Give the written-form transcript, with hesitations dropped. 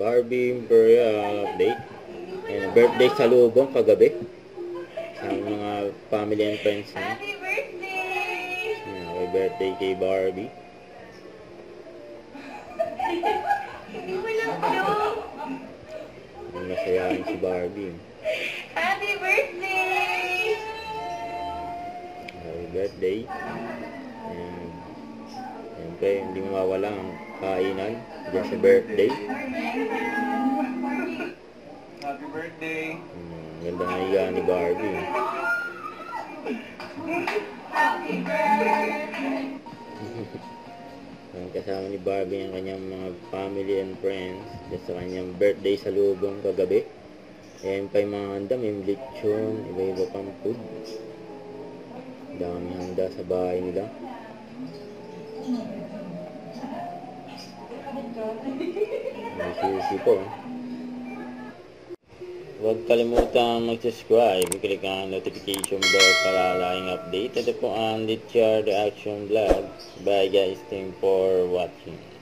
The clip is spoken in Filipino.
Barbie update. And birthday sa lubong kagabi. Sa mga family and friends niya. Happy birthday! Happy birthday kay Barbie. Hindi mo lang joke. Masayahin si Barbie. Happy birthday! Happy birthday. And siyempre, hindi mawawala ang kainan dyan sa birthday. Happy birthday! Ganda na higa ni Barbie. Happy birthday! Kasama ni Barbie ang kanyang mga family and friends dyan sa kanyang birthday sa lubong kagabi. Ayan pa yung mga handa, may lechon, iba-iba pang food. Dami handa sa bahay nila. May sushi po. Huwag kalimutan mag-subscribe, click ang notification bell para laging update. Ito po ang Litchar Reaction Vlog. Bye guys, thanks for watching.